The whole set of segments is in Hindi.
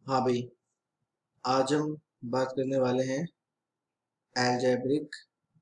हाँ भाई, आज हम बात करने वाले हैं एल्जेब्रिक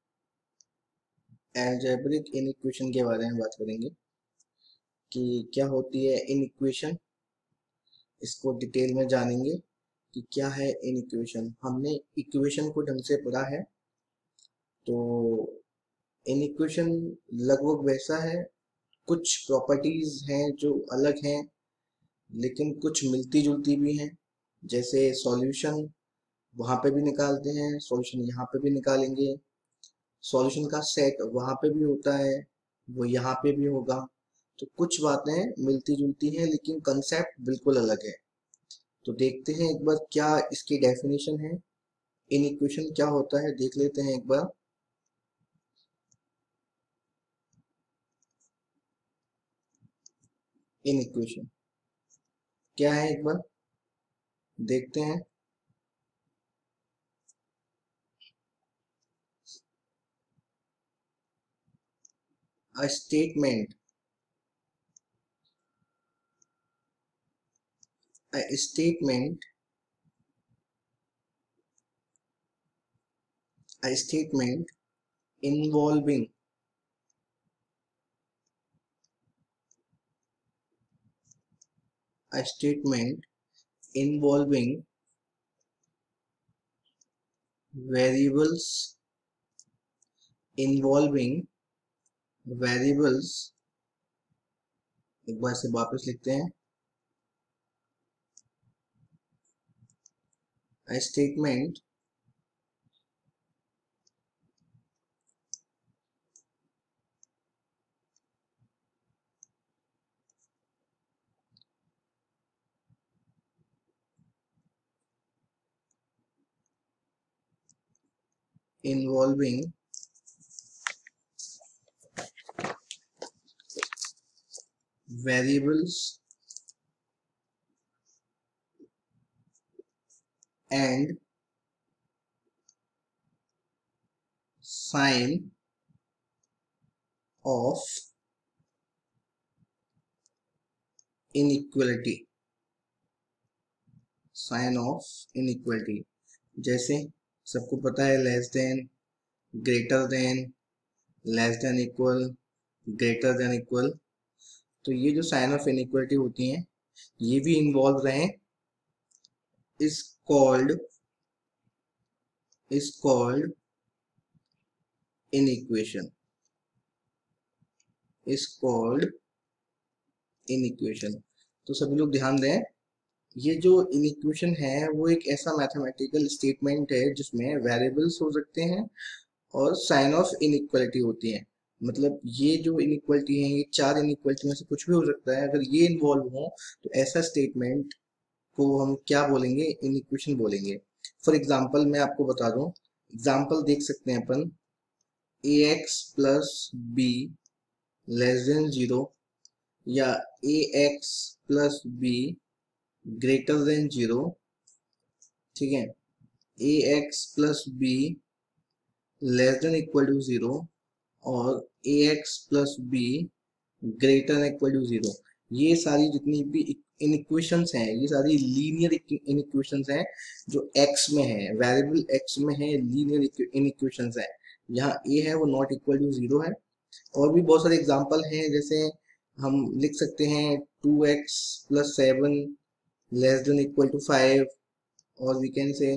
एल्जेब्रिक इनइक्वेशन के बारे में बात करेंगे कि क्या होती है इनइक्वेशन। इसको डिटेल में जानेंगे कि क्या है इनइक्वेशन। हमने इक्वेशन को ढंग से पढ़ा है, तो इनइक्वेशन लगभग वैसा है। कुछ प्रॉपर्टीज हैं जो अलग हैं, लेकिन कुछ मिलती जुलती भी हैं। जैसे सॉल्यूशन वहां पे भी निकालते हैं, सॉल्यूशन यहाँ पे भी निकालेंगे। सॉल्यूशन का सेट वहां पे भी होता है, वो यहाँ पे भी होगा। तो कुछ बातें मिलती जुलती हैं, लेकिन कंसेप्ट बिल्कुल अलग है। तो देखते हैं एक बार क्या इसकी डेफिनेशन है। इन इक्वेशन क्या होता है देख लेते हैं एक बार। इन इक्वेशन क्या है एक बार देखते हैं। A statement a statement a statement involving a statement involving variables involving variables एक बार से वापस लिखते हैं। a statement involving variables and sign of inequality। Sign of inequality जैसे सबको पता है, less than, greater than, less than equal, greater than equal. तो ये जो साइन ऑफ इनइक्वलिटी होती हैं, ये भी इन्वॉल्व रहे is called inequation is called inequation. तो सभी लोग ध्यान दें, ये जो इनइक्वेशन है वो एक ऐसा मैथमेटिकल स्टेटमेंट है जिसमें वेरिएबल्स हो सकते हैं और साइन ऑफ इनइक्वलिटी होती है। मतलब ये जो इनइक्वलिटी है, ये चार इनइक्वलिटी में से कुछ भी हो सकता है। अगर ये इन्वॉल्व हो तो ऐसा स्टेटमेंट को हम क्या बोलेंगे, इनइक्वेशन बोलेंगे। फॉर एग्जाम्पल मैं आपको बता दूं, एग्जाम्पल देख सकते हैं अपन। A x plus b less than zero, या a x plus b greater than zero. ठीक है, a x plus b less than equal to zero, और a x plus b greater than equal to zero. ये सारी जितनी भी इनइक्वेशंस हैं, ये सारी लीनियर इनइक्वेशंस हैं जो एक्स में है, वेरिएबल एक्स में है, लीनियर इनइक्वेशंस हैं। यहाँ ए है वो नॉट इक्वल टू जीरो है। और भी बहुत सारे एग्जांपल हैं, जैसे हम लिख सकते हैं 2x plus 7 less than equal to 5, और we can say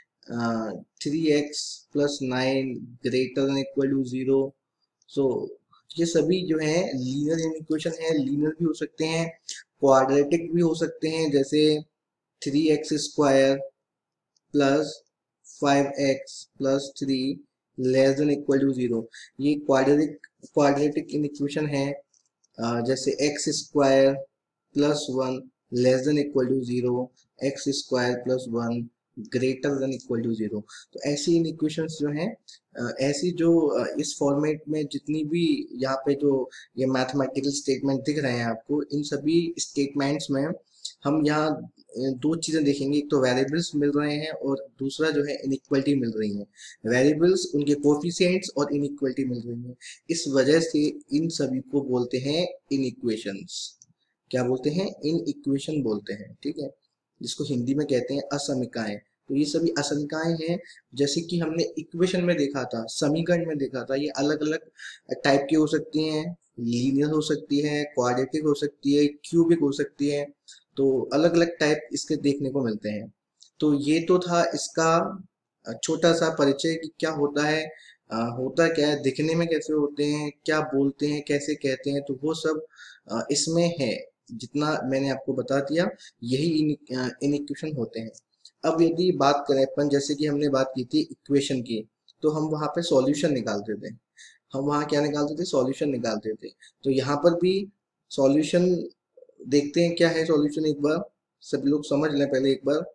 3x plus 9 greater than equal to zero. So ये सभी जो है लीनियर इक्वेशन है। लीनियर भी हो सकते हैं, क्वाड्रेटिक भी हो सकते हैं, जैसे 3x square plus 5x plus 3 less than equal to zero. ये क्वाड्रेटिक इक्वेशन है। जैसे x square plus one less than equal to zero, x square plus one greater than equal to zero. तो ऐसी इन इक्वेशंस जो हैं, ऐसी जो इस फॉर्मेट में जितनी भी यहाँ पे जो ये मैथमेटिकल स्टेटमेंट दिख रहे हैं आपको, इन सभी स्टेटमेंट्स में हम यहाँ दो चीजें देखेंगे। एक तो वेरिएबल्स मिल रहे हैं, और दूसरा जो है इनइक्वलिटी मिल रही है। वेरिएबल्स उनके कोफिशिएंट्स और इनइक्वलिटी मिल रही है। इस वजह से इन सभी को बोलते हैं इन इक्वेशंस। क्या बोलते हैं, इन इक्वेशन बोलते हैं। ठीक है, जिसको हिंदी में कहते हैं असमिकाएं। तो ये सभी असमिकाएं हैं। जैसे कि हमने इक्वेशन में देखा था, समीकरण में देखा था, ये अलग अलग टाइप की हो सकती हैं। लीनियर हो सकती है, क्वाड्रेटिक हो सकती है, क्यूबिक हो सकती है। तो अलग अलग टाइप इसके देखने को मिलते हैं। तो ये तो था इसका छोटा सा परिचय कि क्या होता है, होता क्या है, दिखने में कैसे होते हैं, क्या बोलते हैं, कैसे कहते हैं, तो वो सब इसमें है। जितना मैंने आपको बता दिया, यही इनिक्वेशन होते हैं। अब यदि बात करें अपन, जैसे कि हमने बात की थी इक्वेशन की, तो हम वहां पे सॉल्यूशन निकालते थे। हम वहां क्या निकालते थे? सॉल्यूशन निकालते थे। तो यहाँ पर भी सॉल्यूशन देखते हैं क्या है सॉल्यूशन, एक बार सब लोग समझ लें पहले एक बार।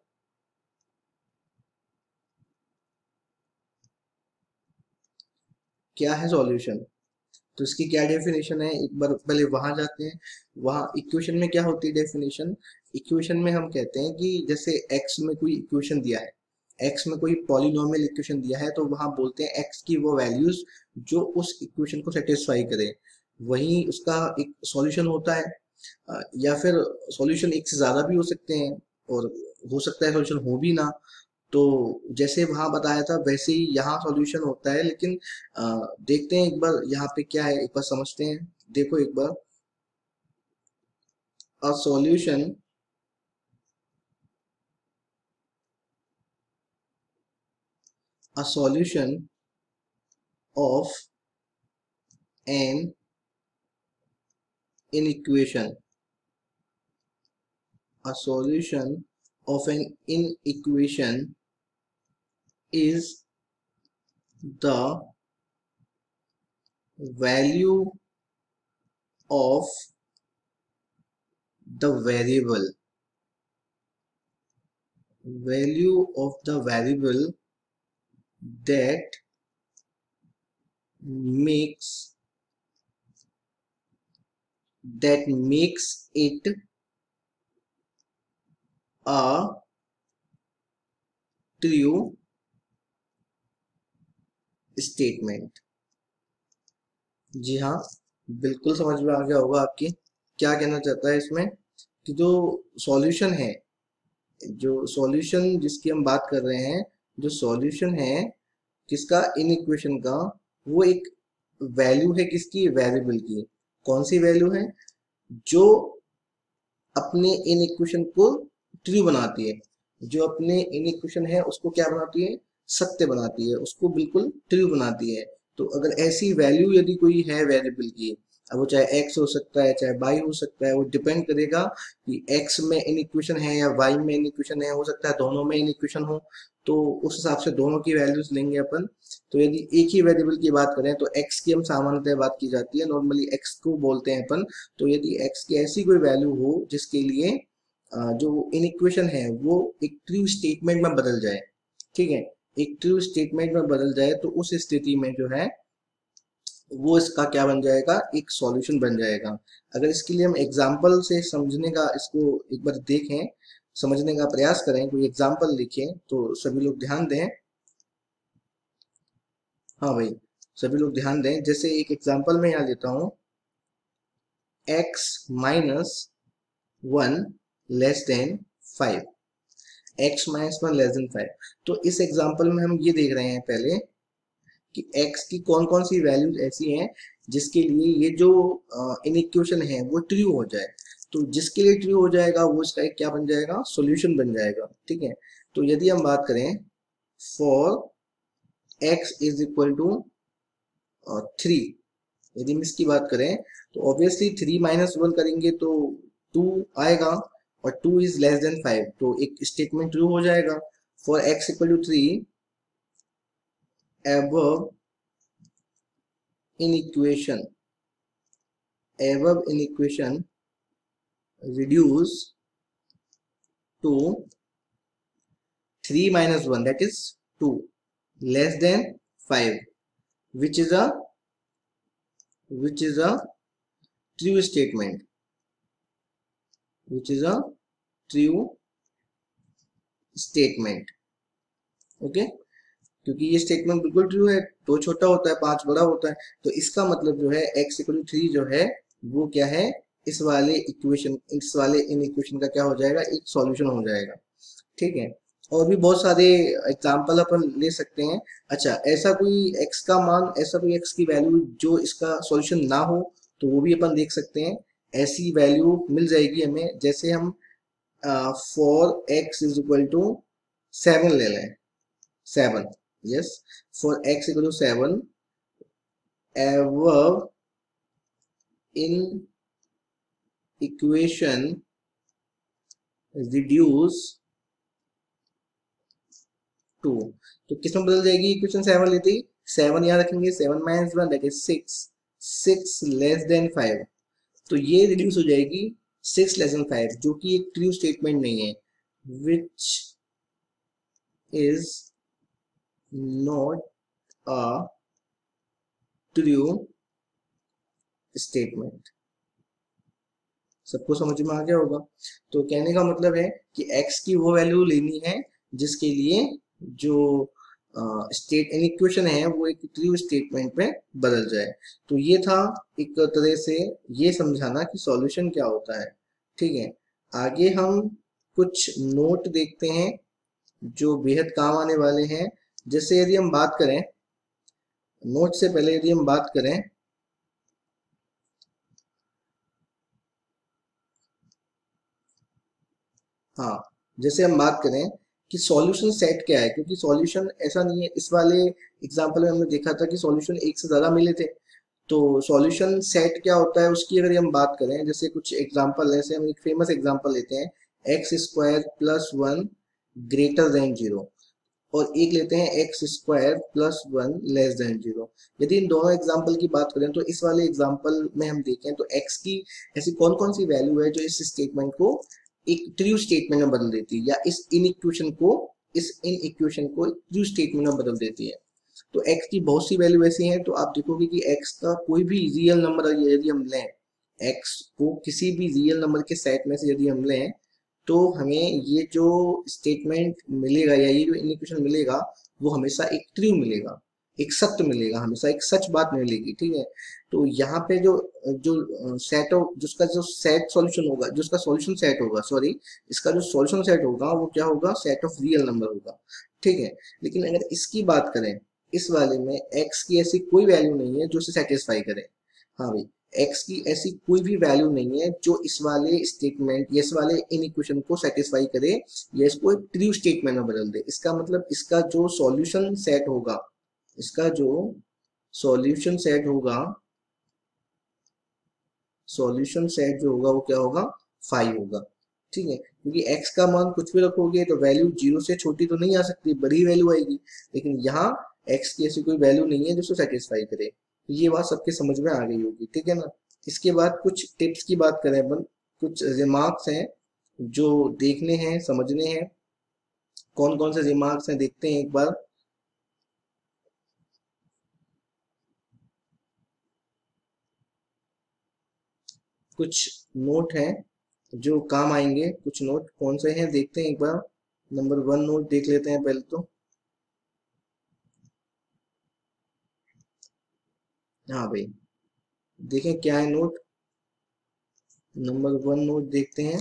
क्या है सॉल्यूशन? तो इसकी क्या डेफिनेशन है, एक बार पहले वहां जाते हैं। वहां इक्वेशन में क्या होती है डेफिनेशन? इक्वेशन में हम कहते हैं कि जैसे एक्स में कोई इक्वेशन दिया है, एक्स में कोई पॉलिनोमियल इक्वेशन दिया है, तो वहां बोलते हैं एक्स की वो वैल्यूज जो उस इक्वेशन को सेटिस्फाई करे, वही उसका एक सॉल्यूशन होता है। या फिर सॉल्यूशन एक से ज्यादा भी हो सकते हैं, और हो सकता है सॉल्यूशन हो भी ना। तो जैसे वहां बताया था वैसे ही यहाँ सॉल्यूशन होता है। लेकिन देखते हैं एक बार यहाँ पे क्या है, एक बार समझते हैं। देखो एक बार, a solution a solution of an inequation, a solution of an inequation is the value of the variable that makes it a true statement। जी हाँ, बिल्कुल समझ में आ गया होगा आपकी। क्या कहना चाहता है इसमें कि जो सॉल्यूशन है, जो सॉल्यूशन जिसकी हम बात कर रहे हैं, जो सॉल्यूशन है किसका? इन इक्वेशन का, वो एक वैल्यू है किसकी? वेरिएबल की। कौन सी वैल्यू है? जो अपने इन इक्वेशन को ट्रू बनाती है, जो अपने इन इक्वेशन है उसको क्या बनाती है? सत्य बनाती है, उसको बिल्कुल ट्रू बनाती है। तो अगर ऐसी वैल्यू यदि कोई है वेरिएबल की, अब वो चाहे x हो सकता है चाहे y हो सकता है, वो डिपेंड करेगा कि x में इन इक्वेशन है या y में इन इक्वेशन है, हो सकता है दोनों में इन इक्वेशन हो। तो उस हिसाब से दोनों की वैल्यूज लेंगे अपन। तो यदि एक ही वेरिएबल की बात करें तो x की हम सामान्यतः बात की जाती है, नॉर्मली x को बोलते हैं अपन। तो यदि x की ऐसी कोई वैल्यू हो जिसके लिए जो इन इक्वेशन है वो एक ट्रू स्टेटमेंट में बदल जाए, ठीक है, एक ट्रू स्टेटमेंट में बदल जाए, तो उस स्थिति में जो है वो इसका क्या बन जाएगा? एक सॉल्यूशन बन जाएगा। अगर इसके लिए हम एग्जाम्पल से समझने का, इसको एक बार देखें, समझने का प्रयास करें, कोई एग्जाम्पल लिखें, तो सभी लोग ध्यान दें। हाँ भाई, सभी लोग ध्यान दें। जैसे एक एग्जाम्पल मैं यहाँ लेता हूँ, x minus 1 less than 5, x minus 1 less than 5। तो इस एग्जाम्पल में हम ये देख रहे हैं पहले कि x की कौन कौन सी वैल्यूज ऐसी हैं जिसके लिए ये जो इनइक्वेशन है वो ट्रू हो जाए। तो जिसके लिए ट्रू हो जाएगा वो इसका एक क्या बन जाएगा? सॉल्यूशन बन जाएगा, ठीक है। तो यदि हम बात करें for x is equal to 3, यदि हम इसकी बात करें तो ऑब्वियसली 3 माइनस 1 करेंगे तो 2 आएगा, और 2 इज लेस देन 5, तो एक स्टेटमेंट ट्रू हो जाएगा। For x equal to 3 above inequation reduce to 3 minus 1, that is 2, less than 5, which is a true statement, which is a true statement। Okay, क्योंकि ये स्टेटमेंट बिल्कुल ट्रू है, 2 छोटा होता है 5 बड़ा होता है, तो इसका मतलब जो है x इक्वल टू 3 जो है वो क्या है? इस वाले इन इक्वेशन का क्या हो जाएगा, एक सॉल्यूशन हो जाएगा। ठीक है। और भी बहुत सारे एग्जाम्पल अपन ले सकते हैं। अच्छा, ऐसा कोई एक्स की वैल्यू जो इसका सॉल्यूशन ना हो, तो वो भी अपन देख सकते हैं। ऐसी वैल्यू मिल जाएगी हमें, जैसे हम for x is equal to 7 ले लें। 7, yes, for x equal to 7 ever in equation reduce to, तो किसमें बदल जाएगी इक्वेशन 7 लेते ही? 7 यहाँ रखेंगे, 7 minus 1 that is 6, 6 less than 5, तो ये रिड्यूस हो जाएगी 6 लेस देन 5, जो कि एक ट्रू स्टेटमेंट नहीं है, which is not a true statement. सबको समझ में आ गया होगा? तो कहने का मतलब है कि x की वो वैल्यू लेनी है जिसके लिए जो स्टेट इन इक्वेशन है वो एक ट्रू स्टेटमेंट में बदल जाए। तो ये था एक तरह से ये समझाना कि सॉल्यूशन क्या होता है। ठीक है, आगे हम कुछ नोट देखते हैं जो बेहद काम आने वाले हैं। जैसे यदि हम बात करें, नोट से पहले यदि हम बात करें, हाँ, जैसे हम बात करें कि सॉल्यूशन सेट क्या है, क्योंकि सॉल्यूशन ऐसा नहीं है, इस वाले एग्जांपल में हमने देखा था कि सॉल्यूशन एक से ज्यादा मिले थे। तो सॉल्यूशन सेट क्या होता है उसकी अगर हम बात करें, जैसे कुछ एग्जांपल, जैसे हम एक फेमस एग्जांपल लेते हैं, x square plus 1 greater than 0, और एक लेते हैं x square plus 1 less than 0। यदि इन दोनों एग्जांपल की बात करें तो इस वाले एग्जांपल में हम देखें तो एक्स की ऐसी कौन कौन सी वैल्यू है जो इस स्टेटमेंट को एक ट्रू स्टेटमेंट में बदल देती है, या इस इन इक्वेशन को एक ट्रू स्टेटमेंट में बदल देती है। तो x की बहुत सी वैल्यू ऐसी हैं, तो आप देखोगे कि x का कोई भी रियल नंबर यदि हम लें, x को किसी भी रियल नंबर के सेट में से यदि हम लें, तो हमें ये जो स्टेटमेंट मिलेगा या ये जो इक्वेशन मिलेगा वो हमेशा एक ट्रू मिलेगा, एक सत्य मिलेगा, हमेशा एक सच बात मिलेगी। ठीक है। तो यहाँ पे जो जो सेट ऑफ जिसका जो सेट सॉल्यूशन होगा, जो इसका सॉल्यूशन सेट होगा, सॉरी, इसका जो सॉल्यूशन सेट होगा वो क्या होगा, सेट ऑफ रियल नंबर होगा। ठीक है। लेकिन अगर इसकी बात करें, इस वाले में x की ऐसी कोई वैल्यू नहीं है जो इसे सेटिस्फाई करे। हाँ भाई, x की ऐसी कोई भी वैल्यू नहीं है जो इस वाले स्टेटमेंट या इस वाले इन इक्वेशन को सेटिस्फाई करे या इसको एक ट्रू स्टेटमेंट में बदल दे। इसका मतलब इसका जो सॉल्यूशन सेट होगा, इसका जो सॉल्यूशन सेट होगा, सॉल्यूशन सेट जो होगा वो क्या होगा, 5 होगा। ठीक है, क्योंकि x का मान कुछ भी रखोगे तो वैल्यू 0 से छोटी तो नहीं आ सकती, बड़ी वैल्यू आएगी। लेकिन यहाँ x की ऐसी कोई वैल्यू नहीं है जिसको सेटिस्फाई करे। तो ये बात सबके समझ में आ गई होगी। ठीक है ना। इसके बाद कुछ टिप्स की बात करें अपन, कुछ रिमार्क्स हैं जो देखने हैं, समझने हैं। कौन कौन से रिमार्क्स हैं देखते हैं एक बार। कुछ नोट हैं जो काम आएंगे, कुछ नोट कौन से हैं देखते हैं एक बार। नंबर 1 नोट देख लेते हैं पहले तो। हाँ भाई, देखें क्या है नोट। नंबर 1 नोट देखते हैं।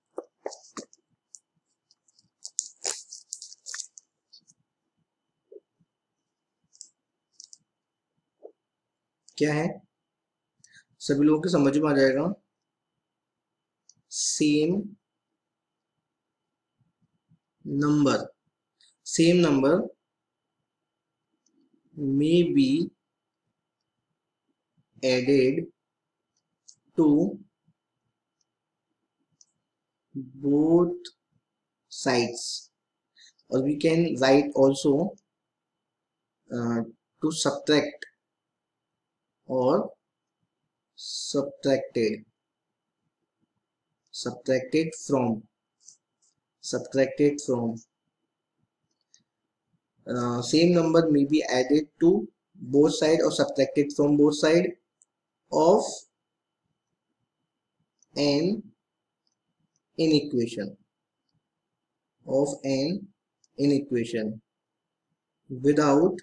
क्या है, सभी लोगों के समझ में आ जाएगा। Same number, same number may be added to both sides, or we can write also to subtract or subtracted, subtracted from, subtracted from. Same number may be added to both side or subtracted from both side of an inequation, of an inequation without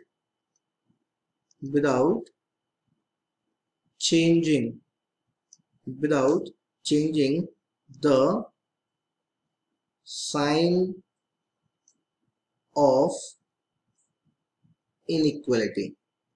without changing, without changing the sign of inequality.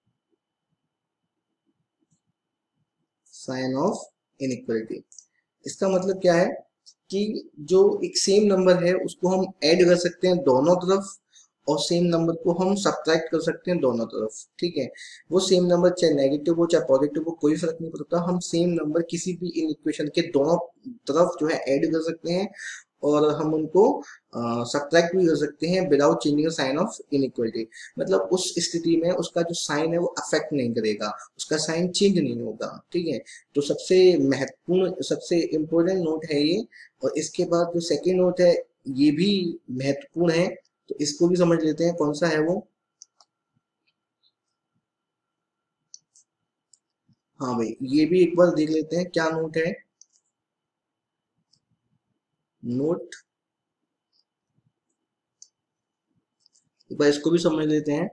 Sign of inequality, इसका मतलब क्या है कि जो एक सेम नंबर है उसको हम ऐड कर सकते हैं दोनों तरफ, और सेम नंबर को हम सब्ट्रैक्ट कर सकते हैं दोनों तरफ। ठीक है, वो सेम नंबर चाहे नेगेटिव हो चाहे पॉजिटिव हो, कोई फर्क नहीं पड़ता, हम सेम नंबर किसी भी इन इक्वेशन के दोनों तरफ जो है ऐड कर सकते हैं, और हम उनको सब्ट्रैक्ट भी कर सकते हैं without changing sign of inequality. मतलब उस स्थिति में उसका जो साइन है वो अफेक्ट नहीं करेगा, उसका साइन चेंज नहीं होगा। ठीक है, तो सबसे महत्वपूर्ण, सबसे इम्पोर्टेंट नोट है ये। और इसके बाद जो सेकेंड नोट है ये भी महत्वपूर्ण है, तो इसको भी समझ लेते हैं, कौन सा है वो। हाँ भाई, ये भी एक बार देख लेते हैं क्या नोट है। नोट, एक बार इसको भी समझ लेते हैं।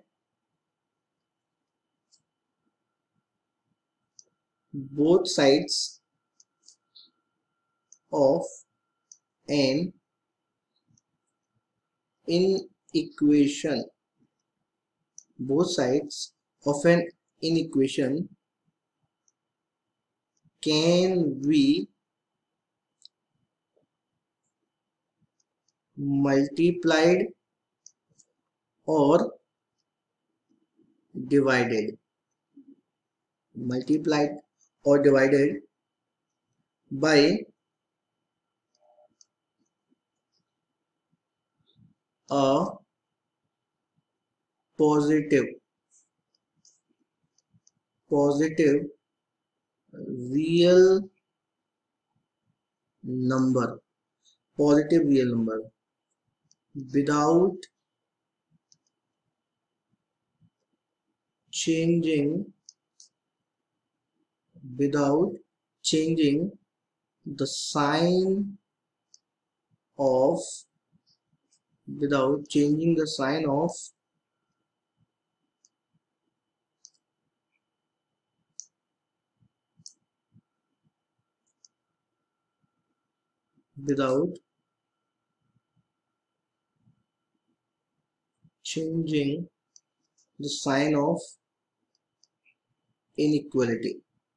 Both sides of an inequation, both sides of an inequation can be multiplied or divided, multiplied or divided by a positive real number, positive real number without changing the sign of, without changing the sign of without changing the sign of inequality।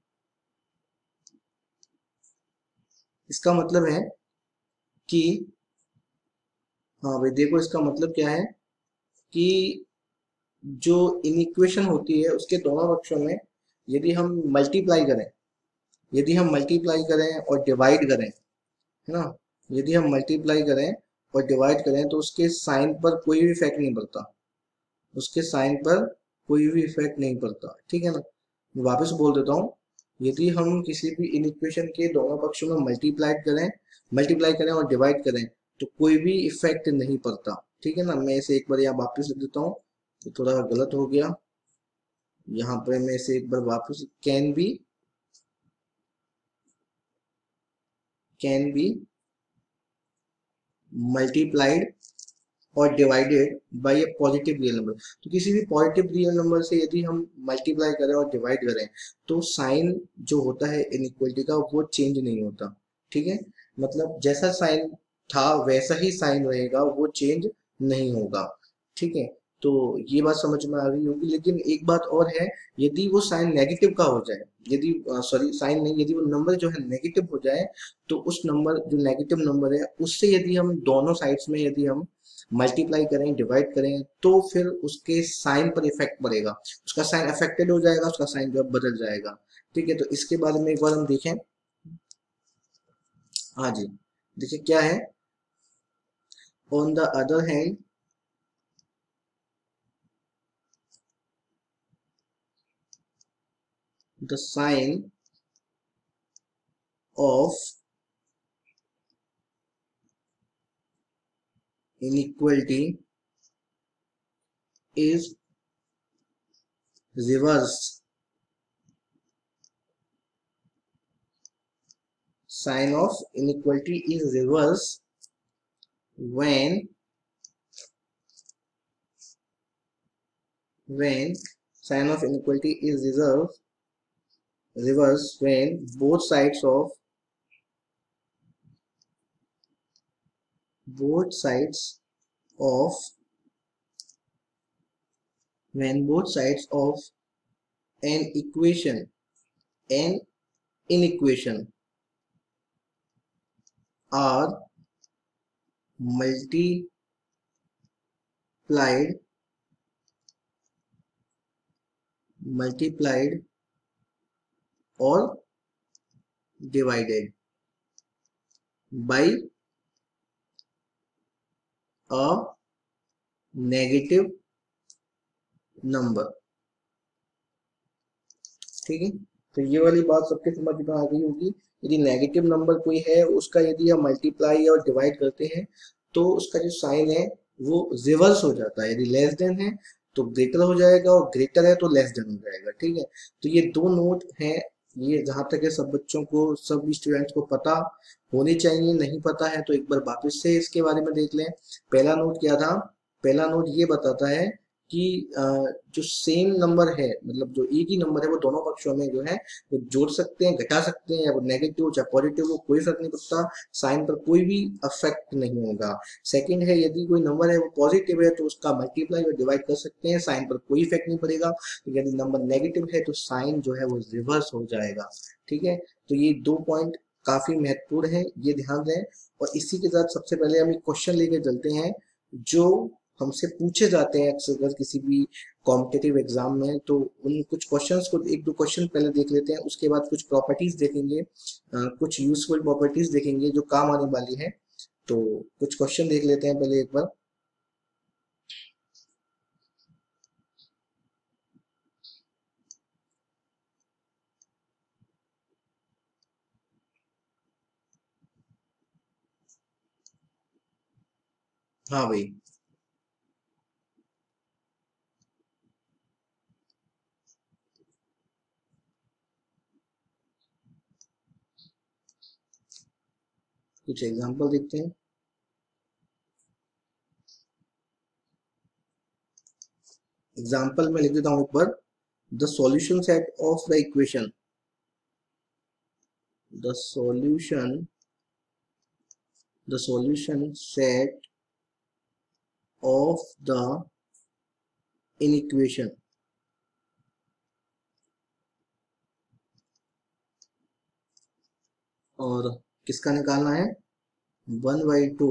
इसका मतलब है कि, हाँ भाई देखो, इसका मतलब क्या है कि जो इनइक्वेशन होती है उसके दोनों पक्षों में यदि हम मल्टीप्लाई करें, यदि हम मल्टीप्लाई करें और डिवाइड करें, है ना, यदि हम मल्टीप्लाई करें और डिवाइड करें तो उसके साइन पर कोई भी इफेक्ट नहीं पड़ता, उसके साइन पर कोई भी इफेक्ट नहीं पड़ता। ठीक है ना, मैं वापस बोल देता हूँ, यदि हम किसी भी इनइक्वेशन के दोनों पक्षों में मल्टीप्लाई करें और डिवाइड करें तो कोई भी इफेक्ट नहीं पड़ता। ठीक है ना, मैं इसे एक बार यहाँ वापस लिख देता हूँ, तो थोड़ा गलत हो गया, यहाँ पे मैं इसे एक बार वापस, कैन बी मल्टीप्लाइड और divided by a positive real number. तो किसी भी पॉजिटिव रियल नंबर से यदि हम मल्टीप्लाई करें और डिवाइड करें तो साइन जो होता है इनइक्वलिटी का वो चेंज नहीं होता। ठीक है, मतलब जैसा साइन था वैसा ही साइन रहेगा, वो चेंज नहीं होगा। ठीक है, तो ये बात समझ में आ रही होगी। लेकिन एक बात और है, यदि वो साइन नेगेटिव का हो जाए, यदि सॉरी साइन नहीं, यदि वो नंबर जो है नेगेटिव हो जाए, तो उस नंबर जो नेगेटिव नंबर है उससे यदि हम दोनों साइड्स में यदि हम मल्टीप्लाई करें डिवाइड करें तो फिर उसके साइन पर इफेक्ट पड़ेगा, उसका साइन अफेक्टेड हो जाएगा, उसका साइन जो है बदल जाएगा। ठीक है, तो इसके बारे में एक बार हम देखें। हाँ जी, देखिए क्या है, on the other hand the sign of inequality is reversed. Sign of inequality is reversed when sign of inequality is reversed when both sides of both sides of when both sides of an equation an inequation are multiplied or divided by a negative number. ठीक है, तो ये वाली बात सबके समझ में आ गई होगी। यदि नेगेटिव नंबर कोई है उसका यदि हम मल्टीप्लाई और डिवाइड करते हैं तो उसका जो साइन है वो रिवर्स हो जाता है। यदि लेस देन है तो ग्रेटर हो जाएगा और ग्रेटर है तो लेस देन हो जाएगा। ठीक है, तो ये दो नोट हैं, ये जहां तक है सब बच्चों को सब स्टूडेंट्स को पता होनी चाहिए। नहीं पता है तो एक बार वापस से इसके बारे में देख लें। पहला नोट क्या था? पहला नोट ये बताता है कि जो सेम नंबर है, मतलब जो एक ही नंबर है वो दोनों पक्षों में जो है वो जोड़ सकते हैं, घटा सकते हैं, या वो नेगेटिव चाहे पॉजिटिव हो कोई फर्क नहीं पड़ता, साइन पर कोई भी अफेक्ट नहीं होगा। सेकंड है, यदि कोई नंबर है वो पॉजिटिव है तो उसका मल्टीप्लाई और डिवाइड कर सकते हैं, साइन पर कोई इफेक्ट नहीं पड़ेगा। तो यदि नंबर नेगेटिव है तो साइन जो है वो रिवर्स हो जाएगा। ठीक है, तो ये दो पॉइंट काफी महत्वपूर्ण है, ये ध्यान दें। और इसी के साथ सबसे पहले हम एक क्वेश्चन लेके चलते हैं जो हमसे पूछे जाते हैं अक्सर किसी भी कॉम्पिटिटिव एग्जाम में। तो उन कुछ क्वेश्चंस को एक दो क्वेश्चन पहले देख लेते हैं, उसके बाद कुछ प्रॉपर्टीज देखेंगे, कुछ यूजफुल प्रॉपर्टीज देखेंगे जो काम आने वाली है। तो कुछ क्वेश्चन देख लेते हैं पहले एक बार। हाँ भाई, कुछ एग्जांपल देखते हैं। एग्जांपल में लिख देता हूं एक बार। The solution set of the equation, the solution set of the inequation. और किसका निकालना है? 1/2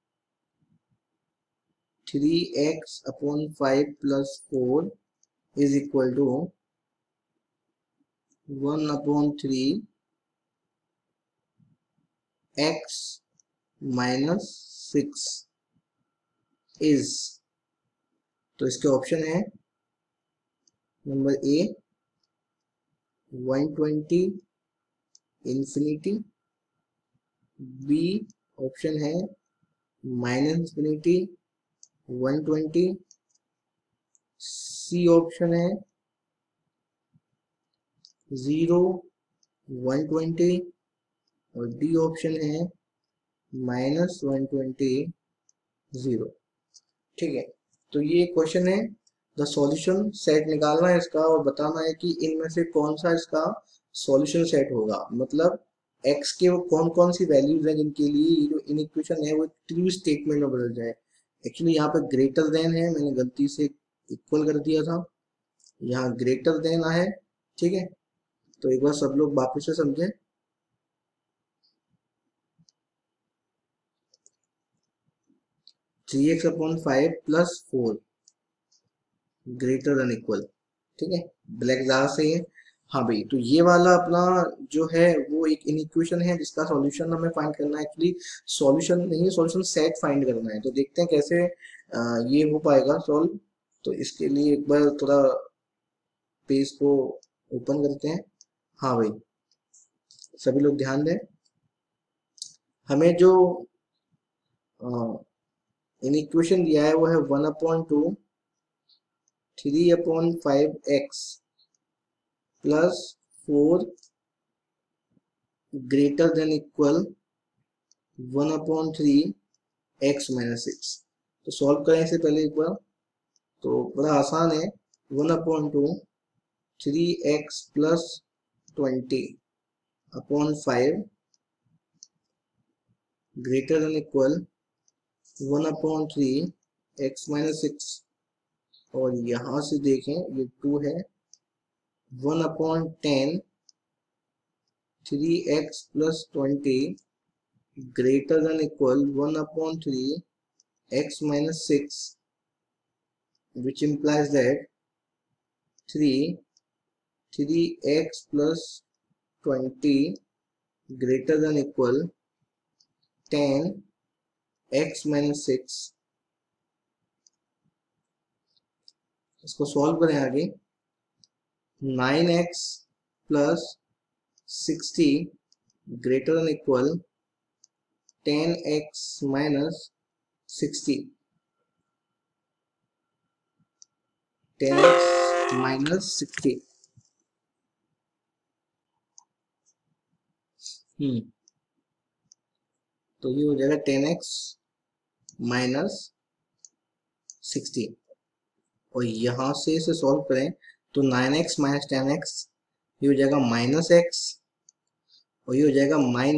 3x/5 + 4 is equal to 1/3 x - 6 is. तो इसके ऑप्शन है number A 120 infinity, B option है -इंफिनिटी 120, सी ऑप्शन है 0 120 और डी ऑप्शन है -120 0। ठीक है, तो ये क्वेश्चन है, द सॉल्यूशन सेट निकालना है इसका और बताना है कि इनमें से कौन सा इसका सॉल्यूशन सेट होगा। मतलब x के वो कौन कौन सी वैल्यूज हैं जिनके लिए ये जो इनइक्वेशन है वो ट्रू स्टेटमेंट में बदल जाए। एक्चुअली यहाँ पे ग्रेटर देन है, मैंने गलती से इक्वल कर दिया था, यहाँ ग्रेटर देन है। ठीक है, तो एक बार सब लोग वापस से समझें। 3x/5 + 4 greater than equal. ठीक है, ब्लैक ज्यादा सही है। हाँ भाई, तो ये वाला अपना जो है वो एक इनइक्वेशन है जिसका सॉल्यूशन हमें फाइंड करना है। एक्चुअली सॉल्यूशन नहीं, सॉल्यूशन सेट फाइंड करना है। तो देखते हैं कैसे ये हो पाएगा सॉल्व। तो इसके लिए एक बार थोड़ा पेज को ओपन करते हैं। हाँ भाई, सभी लोग ध्यान दें। हमें जो इनइक्वेशन दिया है वो है 1/2 3/5x + 4 greater than equal 1/3 x - 6। तो सॉल्व करें इसे पहले एक बार। तो बड़ा आसान है, 1/2 3x + 20/5 greater than equal 1/3 x-6, और यहाँ से देखें ये 2 है, 1/10 3x + 20 greater than equal 1/3 x-6, which implies that 3x + 20 greater than equal 10x-6। इसको सॉल्व करें आगे। 9x + 60 greater than equal 10x-60, 10x-60। तो ये हो जाएगा 10x-60, और यहाँ से इसे सॉल्व करें तो 9x - 10x, ये हो जाएगा -x, और ये हो जाएगा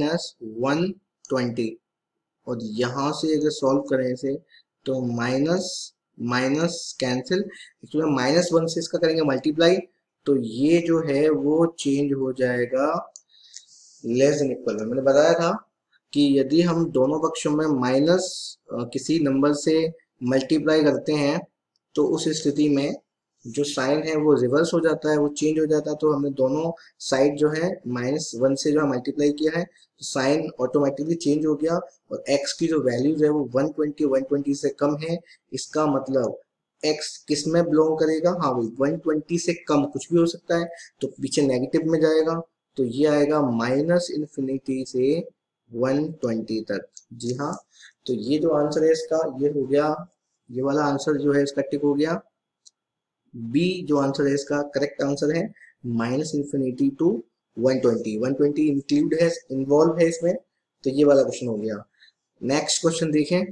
-120, और यहाँ से अगर सॉल्व करें इसे तो माइनस माइनस कैंसिल, एक्चुअली -1 से इसका करेंगे मल्टीप्लाई, तो ये जो है वो चेंज हो जाएगा लेस देन इक्वल में। मैंने बताया था कि यदि हम दोनों पक्षों में माइनस किसी नंबर से मल्टीप्लाई करते हैं तो उस स्थिति में जो साइन है वो रिवर्स हो जाता है, वो चेंज हो जाता है। तो हमने दोनों साइड जो है -1 से जो है मल्टीप्लाई किया है, तो साइन ऑटोमेटिकली चेंज हो गया, और x की जो वैल्यूज है वो 120 से कम है। इसका मतलब x किस में बिलोंग करेगा, हाँ भाई 120 से कम कुछ भी हो सकता है, तो पीछे नेगेटिव में जाएगा, तो ये आएगा -∞ से 120 तक। जी हाँ, तो ये जो आंसर है इसका ये हो गया, ये वाला आंसर जो है इसका टिक हो गया। बी जो आंसर है इसका करेक्ट आंसर है -∞ to 120, 120 इंक्लूड है, इन्वॉल्व है इसमें, तो ये वाला क्वेश्चन हो गया। नेक्स्ट क्वेश्चन देखें।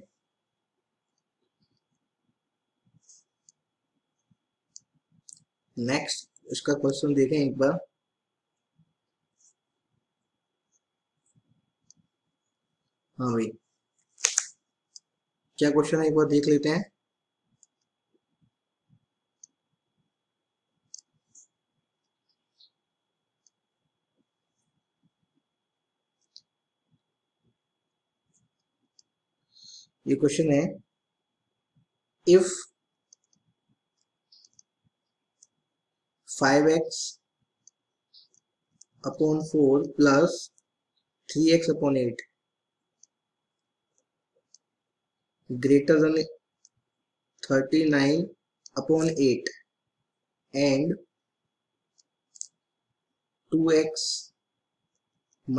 नेक्स्ट इसका क्वेश्चन देखें एक बार। हाँ भाई, क्या क्वेश्चन है एक बार देख लेते हैं। ये क्वेश्चन है, if 5x/4 plus 3x/8 greater than 39/8 and 2x -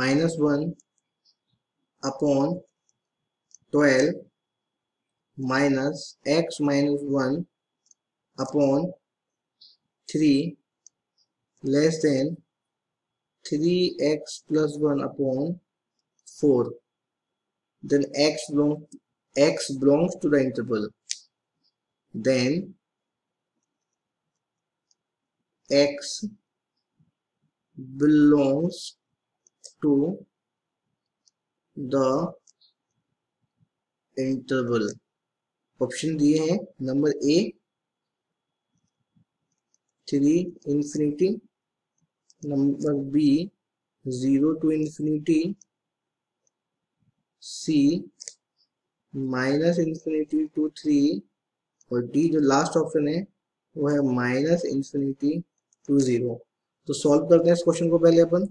1/12 minus x - 1/3 less than 3x + 1/4, then x belongs to the interval, then x belongs to the interval। Option दिए हैं, number A 3 ∞, number B 0 to ∞, C -∞ to 3, और डी जो लास्ट ऑप्शन है वो है -∞ to 0। तो सॉल्व करते हैं इस क्वेश्चन को, पहले अपन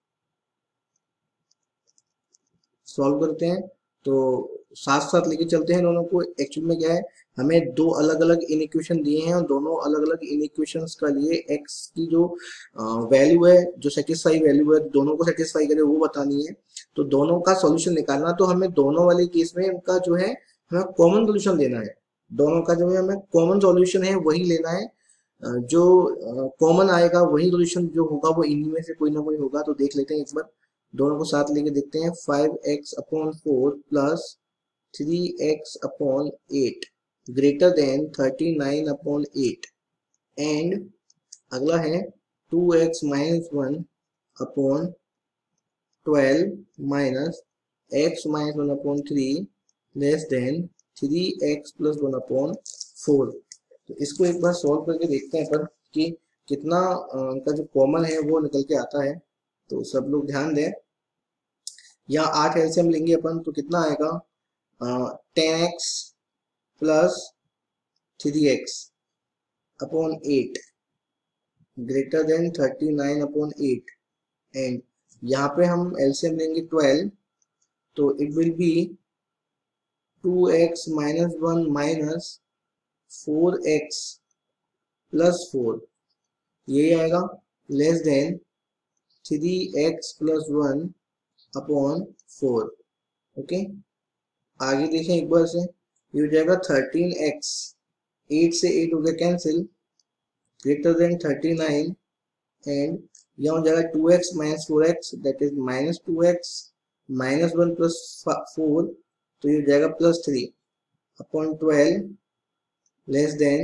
सॉल्व करते हैं, तो साथ साथ लेके चलते हैं दोनों को। एक्चुअल में क्या है, हमें दो अलग अलग इनइक्वेशन दिए हैं, और दोनों अलग अलग इनइक्वेशंस का लिए x की जो वैल्यू है, जो सेटिस्फाई वैल्यू है, दोनों को सेटिस्फाई करे वो बतानी है। तो दोनों का सॉल्यूशन निकालना, तो हमें दोनों वाले केस में उनका जो है हमें कॉमन सोल्यूशन देना है। दोनों का जो है हमें कॉमन सॉल्यूशन है वही लेना है, जो कॉमन आएगा वही सोल्यूशन जो होगा वो इन्हीं में से कोई ना कोई होगा। तो देख लेते हैं एक बार, दोनों को साथ लेके देखते हैं। 5x/4 plus 3x/8 greater than 39/8 and अगला है 2x - 1/12 minus x - 1/3 less than 3x+1/4। तो इसको एक बार सॉल्व करके देखते हैं अपन कि कितना इनका जो कॉमन है वो निकल के आता है। तो सब लोग ध्यान दें, यहाँ 8 एलसीएम लेंगे अपन तो कितना आएगा, 10x+3x/8 ग्रेटर देन 39/8। एंड यहाँ पे हम एलसीएम लेंगे 12, तो it will be 2x-1 -4x+4, यही आएगा, लेस देन 3x+1/4। ओके, आगे देखें एक बार से, ये हो जाएगा 13x, 8 से 8 हो गया कैंसिल, ग्रेटर देन 39, एंड यहाँ हो जाएगा 2x - 4x that is -2x -1 + 4, तो ये हो जाएगा +3/12 लेस देन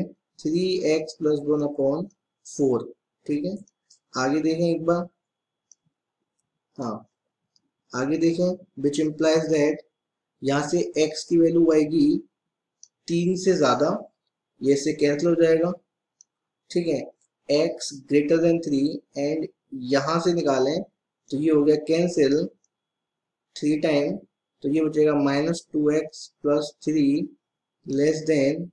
3x+1/4। ठीक है, आगे देखें एक बार, हाँ आगे देखें, विच इम्प्लाइज दैट यहाँ से x की वैल्यू आएगी 3 से ज्यादा, ये से कैंसिल हो जाएगा। ठीक है, x ग्रेटर देन 3, एंड यहां से निकालें तो ये हो गया कैंसिल 3 टाइम, तो ये बचेगा -2x+3 लेस देन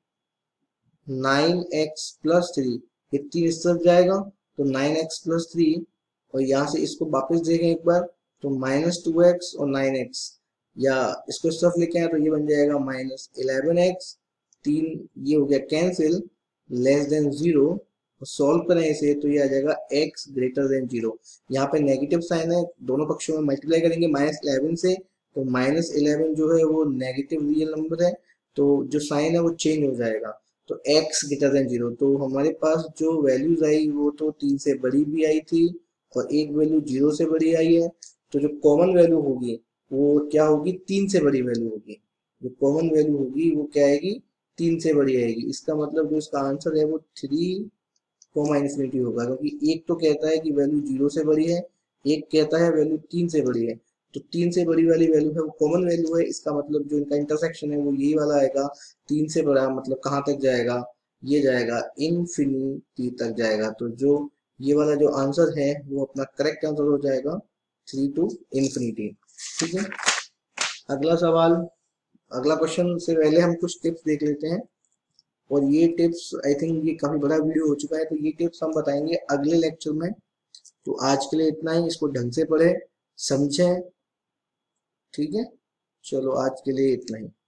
9x+3, ये 3 इस तरफ जाएगा तो 9x+3, और यहाँ से इसको वापस देखें एक बार तो -2x और 9x, या इसको इस तरफ लेके आए तो ये बन जाएगा -11x, 3 ये हो गया कैंसिल लेस देन 0। सॉल्व करें इसे तो ये आ जाएगा x ग्रेटर देन 0। यहाँ पे नेगेटिव साइन है, दोनों पक्षों में मल्टीप्लाई करेंगे -11 से, तो -11 जो है वो नेगेटिव रियल नंबर है, तो जो साइन है वो चेंज हो जाएगा, तो x ग्रेटर देन 0। तो हमारे पास जो वैल्यूज आई वो तो 3 से बड़ी भी आई थी और एक वैल्यू 0 से बड़ी आई है, तो जो कॉमन वैल्यू होगी वो क्या होगी, 3 से बड़ी वैल्यू होगी। जो कॉमन वैल्यू होगी वो क्या आएगी, 3 से बड़ी आएगी। इसका मतलब जो इसका आंसर है वो 3, ∞ होगा, क्योंकि एक तो कहता है कि वैल्यू 0 से बड़ी है, एक कहता है वैल्यू 3 से बड़ी है, तो 3 से बड़ी वाली वैल्यू है वो कॉमन वैल्यू है। इसका मतलब जो इनका इंटरसेक्शन है वो यही वाला आएगा, 3 से बड़ा मतलब कहाँ तक जाएगा, ये जाएगा इनफिनिटी तक जाएगा। तो जो ये वाला जो आंसर है वो अपना करेक्ट आंसर हो जाएगा 3 to ∞। ठीक है, अगला सवाल, अगला क्वेश्चन से पहले हम कुछ टिप्स देख लेते हैं, और ये टिप्स आई थिंक ये काफी बड़ा वीडियो हो चुका है, तो ये टिप्स हम बताएंगे अगले लेक्चर में। तो आज के लिए इतना ही, इसको ढंग से पढ़े समझें। ठीक है, चलो आज के लिए इतना ही।